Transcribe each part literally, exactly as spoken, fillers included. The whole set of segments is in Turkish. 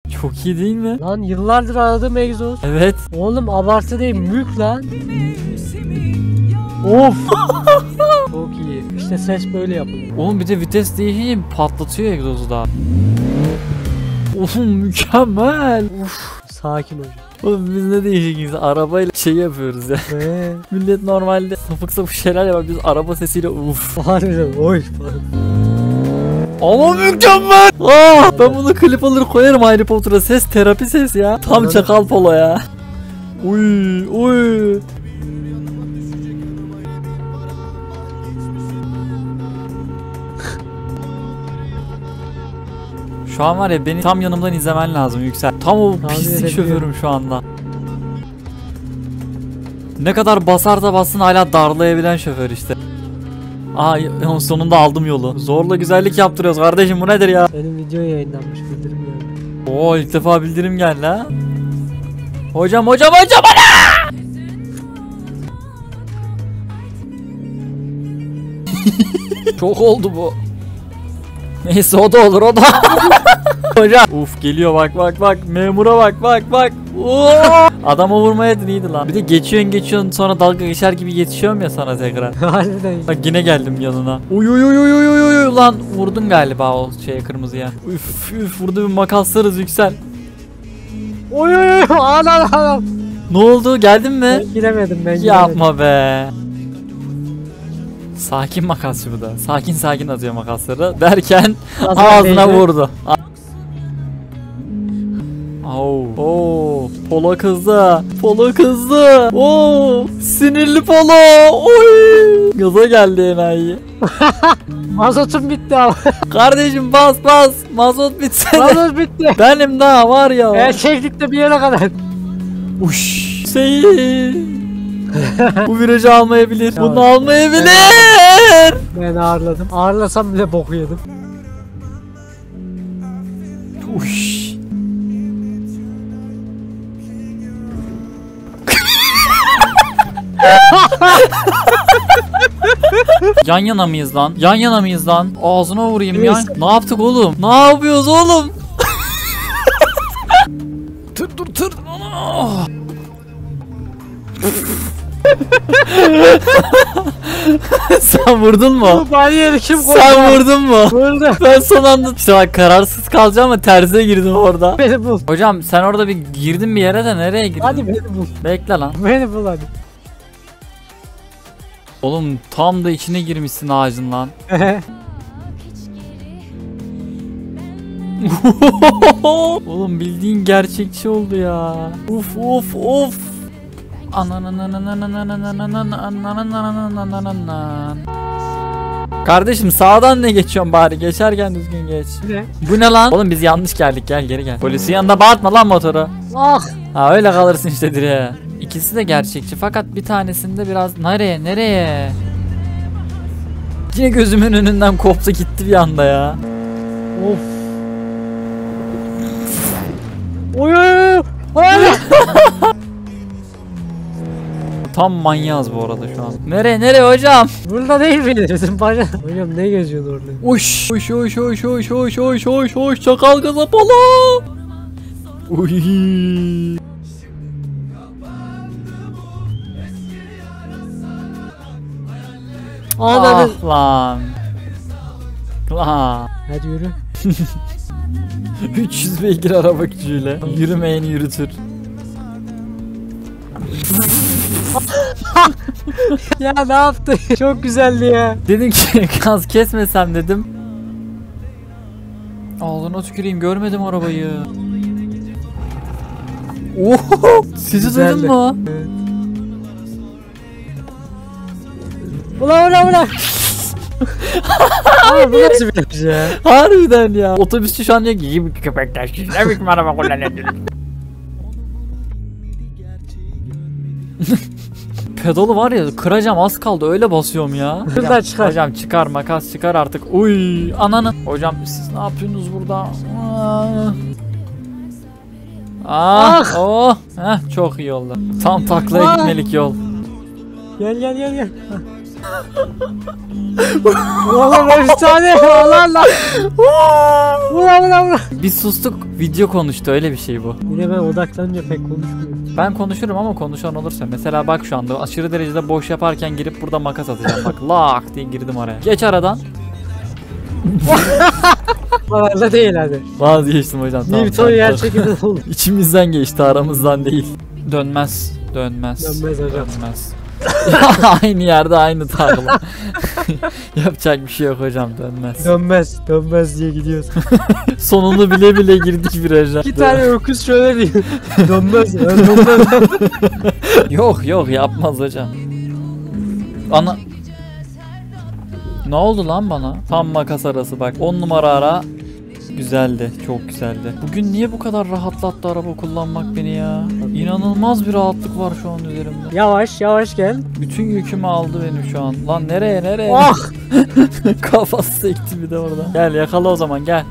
Çok iyi değil mi? Lan yıllardır aradığım egzoz. Evet. Oğlum abartı değil, mülk lan. Of. Çok iyi. İşte ses böyle yapılıyor. Oğlum bir de vites değişince patlatıyor egzozu da. Oğlum mükemmel. Uf. Sakin hocam. Oğlum biz ne değişik arabayla şey yapıyoruz ya. Eee. Millet normalde sapık sapık şeyler yapar, biz araba sesiyle uf. Harbiden oy. Ama mükemmel. Aa, ben bunu klip alır koyarım Harry Potter'a, ses terapi ses ya. Tam Çakal Polo ya. Uy uy. Şu an var ya, beni tam yanımdan izlemen lazım Yüksel. Tam o pislik şoförüm şu anda. Ne kadar basar da bassın hala darlayabilen şoför işte. Aa, sonunda aldım yolu. Zorla güzellik yaptırıyoruz kardeşim, bu nedir ya? Benim video yayınlanmış, bildirim geldi. Oo, ilk defa bildirim geldi ha. Hocam hocam hocam ana! Çok oldu bu. Neyse, o da olur, o da. Hocam. Uf, geliyor bak bak bak. Memura bak bak bak. Oo! Adama vurmaya iyiydi lan. Bir de geçiyorsun geçiyorsun sonra dalga geçer gibi yetişiyorum ya sana tekrar. Harbiden. Bak yine geldim yanına. Uy uy uy uy uy uy uy lan, vurdun galiba o şeye, kırmızıya. Üf üf, vurdu bir makaslarız Yüksel. Oy oy oy, anam anam. Ne oldu, geldin mi? Ben giremedim ben giremedim. Yapma be. Sakin makasçı bu da. Sakin sakin atıyor makasları derken Ağzına ağzına değdi. vurdu. Oo, oo, Polo kızdı. Polo kızdı. Oo, sinirli Polo. Oy! Gaza geldi enayi. Mazotum bitti abi. Kardeşim bas bas. Mazot bitse. Mazot bitti. Benim daha var ya. Erkeklikte bir yere kadar. Uş. Hüseyin. Bu virajı almayabilir. Tamam. Bunu almayabilir. Ben ağırladım. Ağırlasam bile boku yedim. Uş. Yan yana mıyız lan? Yan yana mıyız lan? Ağzına vurayım ya. Ne yaptık oğlum? Ne yapıyoruz oğlum? Tır dur tır. Ana. Sen vurdun mu? Bu bariyeri kim koydu? Sen vurdun mu? Vurdu. Ben son anda işte bak, kararsız kalacağım ama terse girdim orada. Beni bul. Hocam sen orada bir girdin bir yere de, nereye girdin? Hadi beni bul. Bekle lan. Beni bul hadi. Oğlum tam da içine girmişsin ağacın lan. Oğlum bildiğin gerçekçi oldu ya. Uf uf uf. Kardeşim sağdan ne geçiyorsun bari? Geçerken düzgün geç. Ne? Bu ne lan? Oğlum biz yanlış geldik, gel geri gel. Polisin yanında bağırtma lan motoru. Ah. Ha öyle kalırsın işte direğe. İkisi de gerçekçi fakat bir tanesinde biraz nereye nereye? Yine gözümün önünden koptu gitti bir anda ya. Of. Oy oy oy. Hayır. Tam manyağız bu arada şu an. Nereye nereye hocam? Burada değil miydi bizim baca? Hocam ne geziyorsun orada? Uş uş uş uş uş uş uş uş uş çakal gaza Polo. Uy. Ananı. Ah lan. Lan. Hadi yürü. üç yüz beygir araba gücüyle yürümeyeni yürütür. Ya ne yaptın? Çok güzeldi ya. Dedim ki gaz kesmesem dedim. Ağzına tüküreyim, görmedim arabayı. Oho! Sizi Güzeldi. duydun mu? Evet. Ulan ulan ulan. Abi bu nasıl bir şey ya? Harbiden ya. Otobüsçü şu an diyor ki gibi köpekler siz ne biçim araba kullanıyorsunuz? Pedalı var ya, kıracağım, az kaldı, öyle basıyorum ya. Şuradan çıkar. Hocam çıkar, makas çıkar artık. Uy ananı. Hocam siz ne yapıyorsunuz burada? Ah. Ah. Oh. Heh, çok iyi oldu. Tam taklaya Ah. gitmelik yol. Gel gel gel gel. Oğlum efsane. Allah Allah. Vura vura vura. Biz sustuk, video konuştu, öyle bir şey bu. Yine ben odaklanınca pek konuşmuyorum. Ben konuşurum ama konuşan olursa. Mesela bak şu anda aşırı derecede boş yaparken girip burada makas atacağım. Bak lak diye girdim araya. Geç aradan. Valla değil hadi. Vazgeçtim hocam. Tamam, Newton tamam, yer tamam. çekimi oldu. İçimizden geçti, aramızdan değil. Dönmez. Dönmez. Dönmez hocam. Dönmez. Aynı yerde aynı tarla. Yapacak bir şey yok hocam, dönmez. Dönmez. Dönmez diye gidiyoruz. Sonunu bile bile girdik viraja. İki tane öküz şöyle diyor. Dönmez. Dönmez. Yok yok, yapmaz hocam. Ana... Ne oldu lan bana? Tam makas arası bak. on numara ara. Güzeldi. Çok güzeldi. Bugün niye bu kadar rahatlattı araba kullanmak beni ya? İnanılmaz bir rahatlık var şu an üzerimde. Yavaş yavaş gel. Bütün yükümü aldı benim şu an. Lan nereye nereye? Ah! Kafası sekti bir de orada. Gel yakala o zaman, gel.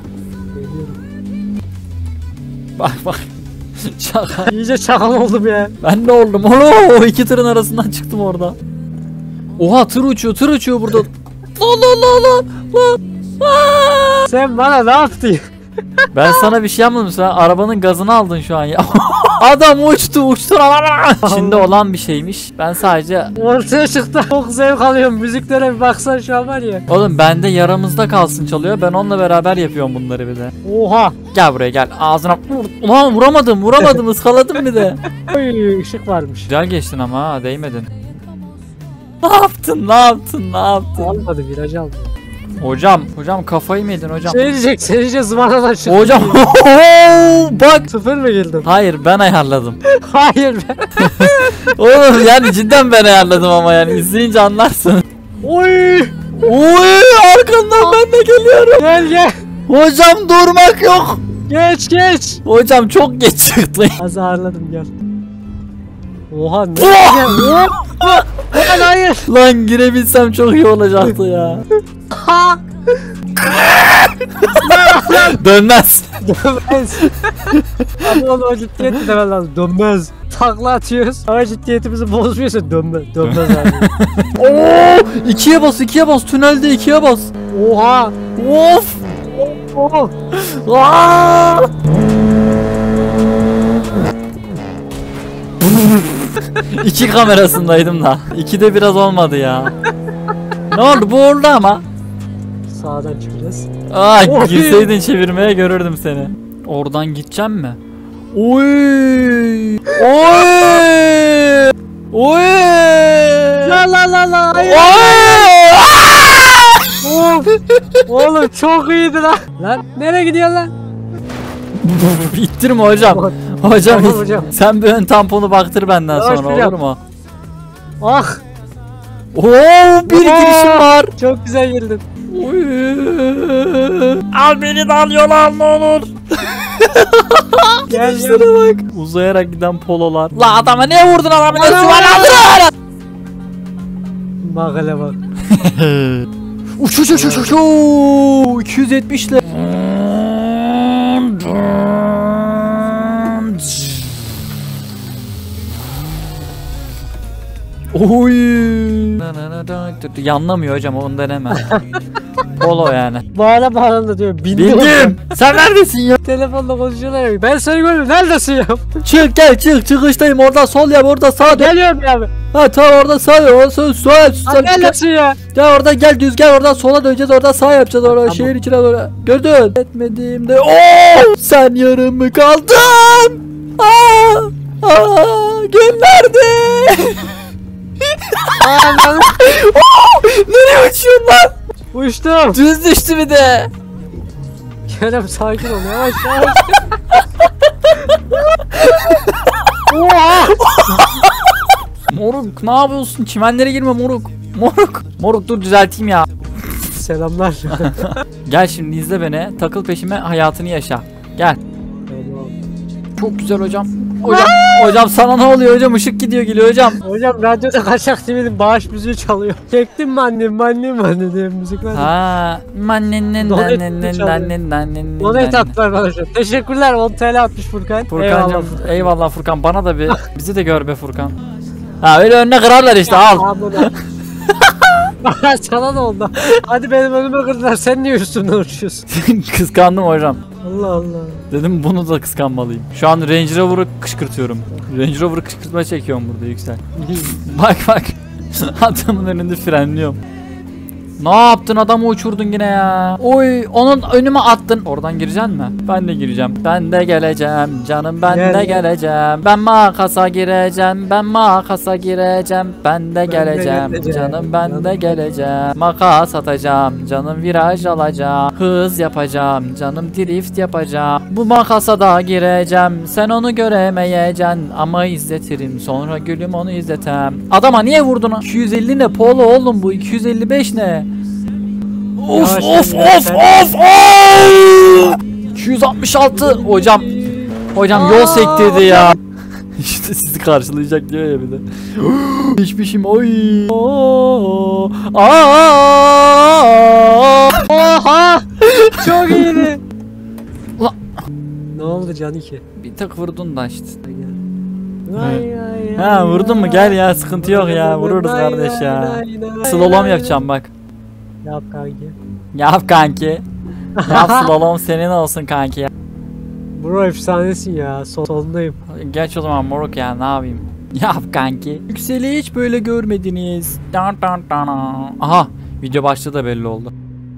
Bak bak. Şaka. İyice çakal oldum ya. Ben de oldum. Ooo, iki tırın arasından çıktım orada. Oha, tır uçuyor, tır uçuyor burada. La la la la la. Aa! Sen bana ne yaptın? Ben sana bir şey yapmadım, sen arabanın gazını aldın şu an ya. Adam uçtu uçtu. İçinde olan bir şeymiş. Ben sadece... Ortaya çıktı. Çok zevk alıyorum. Müziklere bir baksan şu an var ya. Oğlum bende yaramızda kalsın çalıyor. Ben onunla beraber yapıyorum bunları bir de. Oha. Gel buraya gel. Ağzına vur. Ulan vuramadım vuramadım ıskaladım bir de. Oy, ışık varmış. Güzel geçtin ama ha, değmedin. Ne yaptın ne yaptın ne yaptın? Almadı, viraj aldı. Hocam hocam kafayı mı yedin hocam? Şey diyecek, sen iyice zıvanadan çıktın. Hocam bak. Sıfır mı girdin? Hayır, ben ayarladım. Hayır be. Oğlum yani cidden ben ayarladım ama yani izleyince anlarsın. Oy. Oy, arkandan ben de geliyorum. Gel gel. Hocam durmak yok. Geç geç. Hocam çok geç çıktı. Az ağırladım, gel. Oha ne? Oh! Lan hayır. Lan girebilsem çok iyi olacaktı ya. Ha. Dönmez. Dönmez. Ama onu o ciddiyeti demen lazım. Dönmez. Takla atıyoruz. Ama ciddiyetimizi bozmuyorsa dönmez. Dönmez abi. Oo! İkiye bas, ikiye bas. Tünelde ikiye bas. Oha. Of! Oh. Aa! İki kamerasındaydım da. İkide biraz olmadı ya. Ne oldu? Bu oldu ama. Sağdan çıkacağız. Aa, Oy! girseydin çevirmeye görürdüm seni. Oradan gideceğim mi? Oy! Oy! Oy! La la la la. Hayır. Oy! Of. Oğlum çok iyiydi lan. Lan nereye gidiyorsun lan? İttirme hocam. Hocam, Tamam hocam. sen bir ön tamponu baktır benden Yavaş sonra, hocam. olur mu? Ah. Oo, bir Oo! girişim var. Çok güzel girdin. Oy. Al beni de al yola al ne olur. Gel Gidişlere gel. bak. Uzayarak giden pololar. La adama ne vurdun, adamı ne Ana! sual aldın? Bak hele bak. Uç uç uç uç uç. iki yüz yetmiş ile. Oy. Yanlamıyor hocam, onu deneme. Polo yani. Bağla bağlandı diyor. Bindim. Bildim. Sen neredesin ya? Telefonla konuşuyorlar ya. Ben seni görmüyorum. Neredesin ya? Çık gel çık, çıkıştayım, oradan sol yap, orada sağ dön. Geliyorum ya abi. Ha tamam, orada sağ yap, orada sol sol yap, sol Abi yap. neredesin ya? Gel oradan gel, düz gel, oradan sola döneceğiz, oradan sağ yapacağız, orada Tamam. şehir içine doğru. Gördün? Etmediğimde ooo sen yarım mı kaldın? Aa, aa, gönderdi. Aa, Oo, nereye uçuyorsun lan? uçtum. Düz düştü bir de. Kerem sakin ol. Yavaş yavaş. Oha. Moruk ne yapıyorsun? Çimenlere girme moruk. Moruk. Moruk dur düzelteyim ya. Selamlar. Gel şimdi izle beni. Takıl peşime, hayatını yaşa. Gel. Çok güzel hocam. Hocam, hocam sana ne oluyor hocam? Işık gidiyor geliyor hocam. Hocam radyoda Kaçak T V'nin bağış müziği çalıyor. Çektim mi annem annem anne diye müzik var. Ha, mannen Donet nannen çalıyor. nannen nannen. Donet attılar bana şu. Teşekkürler, on T L atmış Furkan. Furkancığım Eyvallah. eyvallah Furkan, bana da bir bizi de gör be Furkan. Ha öyle önüne kırarlar işte, al. Amına. Sana ne oldu? Hadi benim önüme kırdılar. Sen niye üstümden uçuyorsun? Kıskandım hocam. Allah Allah. Dedim bunu da kıskanmalıyım. Şu an Range Rover'ı kışkırtıyorum. Range Rover'ı kışkırtma çekiyorum burada Yüksel. Bak bak. Adamın önünde frenliyorum. Ne yaptın, adamı uçurdun yine ya. Oy, onun önüme attın. Oradan gireceksin mi? Ben de gireceğim. Ben de geleceğim canım, ben Gel, de gel. geleceğim. Ben makasa gireceğim. Ben makasa gireceğim. Ben de geleceğim geleceğim. canım, ben de Canım. geleceğim. Makas atacağım canım, viraj alacağım. Hız yapacağım canım, drift yapacağım. Bu makasa da gireceğim. Sen onu göremeyeceksin ama izletirim. Sonra gülüm onu izletem. Adama niye vurdun? iki yüz elli ne polo oğlum, bu iki yüz elli beş ne? Of Yavaş of yavaş of sen. of of. iki yüz altmış altı hocam. Hocam yol Aa, sektirdi ya. İşte sizi karşılayacak diyor ya bir de. Hiçbişim oy. Oo. Aa. Oha! Çok iyiydi. Ulan. Ne oldu Caniki? Bir tek vurdun da işte. Vay vay Ha, vay vurdun mu? vay. Gel ya, sıkıntı yok ya. Vururuz Vay kardeş vay ya. vay vay Slalom vay. yapacağım bak. Yap kanki. Yap kanki. Yap slalom senin olsun kanki ya. Bro efsanesin ya. Sol solundayım. Geç o zaman moruk ya, ne yapayım? Yap kanki. Yükseli hiç böyle görmediniz. Dan dan dan. Aha, video başlığı da belli oldu.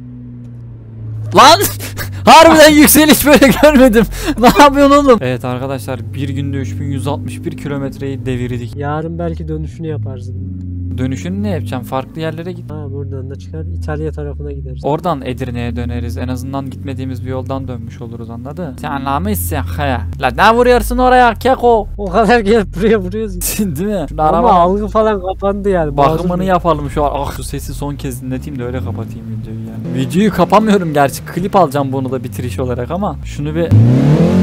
Lan! Harbiden Yükseli hiç böyle görmedim. Ne yapıyorsun oğlum? Evet arkadaşlar, bir günde üç bin yüz altmış bir kilometreyi devirdik. Yarın belki dönüşünü yaparsın. Dönüşünü ne yapacağım? Farklı yerlere git. Ha buradan da çıkar İtalya tarafına gideriz. Oradan Edirne'ye döneriz. En azından gitmediğimiz bir yoldan dönmüş oluruz, anladın? Sen anlamışsın he. La ne vuruyorsun oraya keko? O kadar gelip buraya vuruyoruz. Değil mi? Şunu Ama araba algı falan kapandı yani. bakımını Boğazım- yapalım şu an. Ah, şu sesi son kez dinleteyim de öyle kapatayım videoyu yani. Videoyu kapamıyorum gerçi. Klip alacağım bunu da bitiriş olarak ama şunu bir